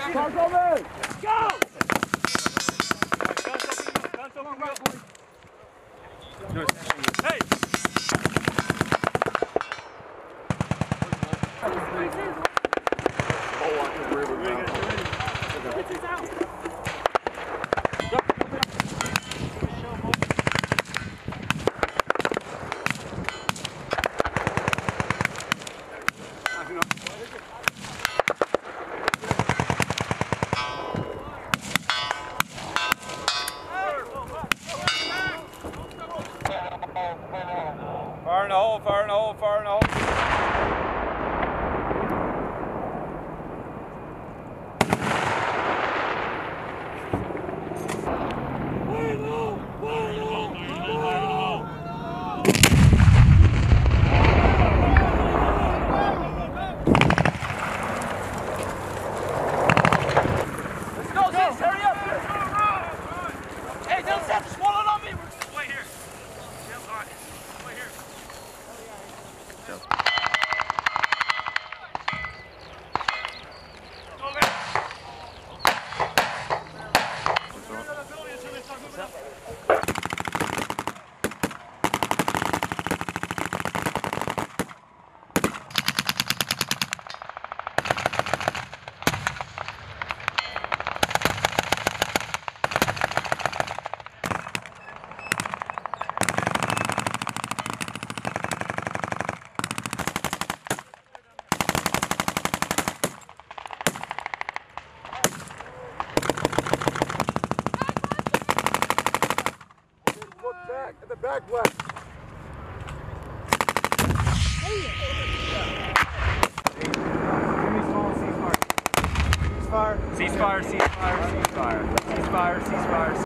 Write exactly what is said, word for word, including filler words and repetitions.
Go! Hey! Fire in the hole, fire in the hole, fire in the hole. Fire in the hole, fire in the hole, fire in the hole. Let's go, Zins, hurry up. Hey, don't have to swallow it on me. Wait here. All right. Wait here. At the back left. Ceasefire, ceasefire, ceasefire, ceasefire, ceasefire, ceasefire.